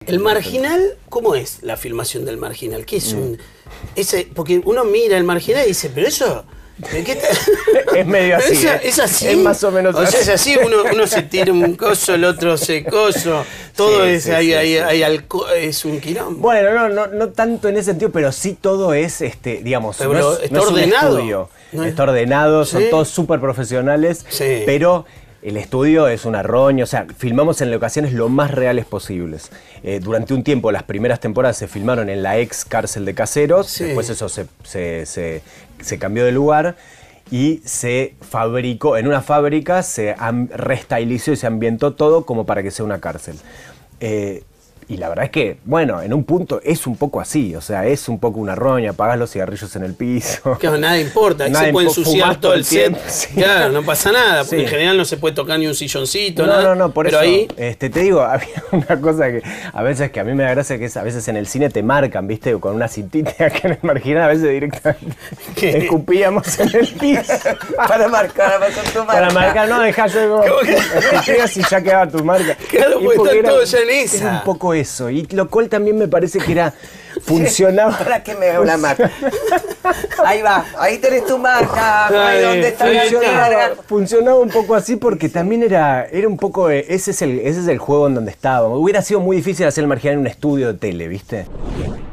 ¿El Marginal? ¿Cómo es la filmación del Marginal? ¿Qué es porque uno mira el Marginal y dice, pero eso... Es medio así. Es así. Es más o menos así. O sea, es así, uno se tira un coso, el otro se coso. Todo es, es un quilombo. Bueno, no tanto en ese sentido, pero sí todo es, digamos, pero está ordenado. Está ordenado, son todos súper profesionales, pero el estudio es una roña, o sea, filmamos en locaciones lo más reales posibles. Durante un tiempo, las primeras temporadas se filmaron en la ex cárcel de Caseros, después eso se cambió de lugar y se fabricó, en una fábrica se restylizó y se ambientó todo como para que sea una cárcel. Y la verdad es que, bueno, en un punto es un poco así, o sea, es un poco una roña, apagás los cigarrillos en el piso. Claro, nada importa, ahí se puede ensuciar todo el set. Claro, no pasa nada, porque en general no se puede tocar ni un silloncito, nada. No, por pero eso, ahí... te digo, había una cosa que a veces que a mí me da gracia, que es a veces en el cine te marcan, ¿viste? Con una cintita que en el Marginal a veces directamente escupíamos en el piso. Para marcar tu marca. Para marcar, no, dejá yo escupías y ya quedaba tu marca. Claro, porque está todo ya en esa. Era un poco eso, y lo cual también me parece que era funcionaba. ¿Para qué me veo la marca? Ahí va, ahí tenés tu marca, ahí donde está funcionaba un poco así porque también era un poco, ese es el juego en donde estábamos. Hubiera sido muy difícil hacer el Marginal en un estudio de tele, ¿viste?